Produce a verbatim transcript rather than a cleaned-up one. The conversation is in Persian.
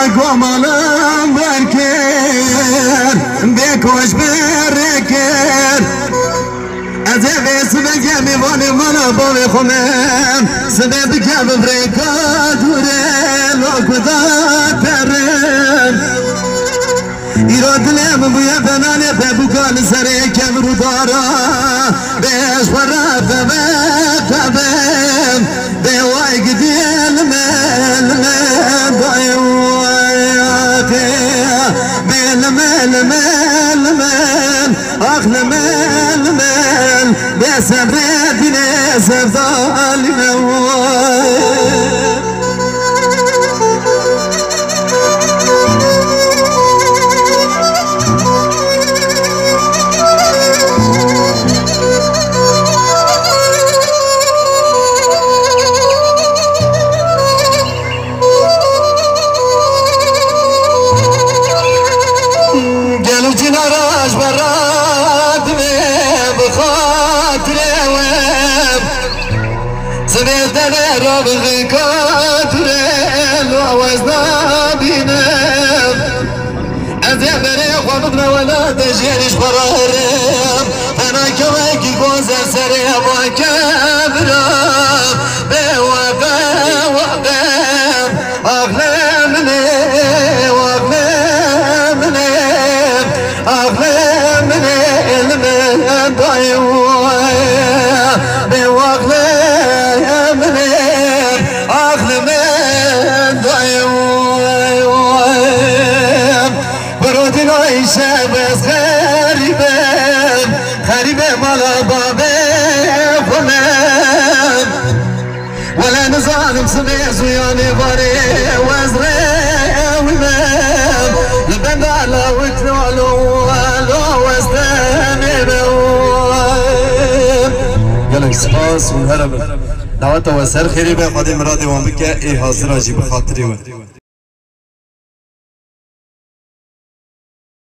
گمانم برکر بکش برکر از ویس بگم میوان مانا با بخونم سبب بگم برکا دوره لکدا ترم ایرا دلم بویا بنانه ببکان سره کم رو دارا بیش برا ببکبم بیوای گدیل من من دایواتی من من من من آخ من من بسبب دینه سفدالی نوای نراش براد بخاطر وام سنيت انا ربغي كاتر وعوزنا بينا ازيبري خمدنا ولا تجيش برارم انا كواكي قوزة سريع وكابرام بوفا وقام اغلى مني واغلى مني أغلى من المن ضيوه بوغلى من أغلى من ضيوه برودي نعيشة بس غريبة غريبة مالا بابي فمام ولا نظالم سميع زياني باري وزري ومام لبن على وتنالو گلک سپاس و هرم دعوت و سر خیری به خادم را دیوان بکه ای حاضر آجی بخاطری و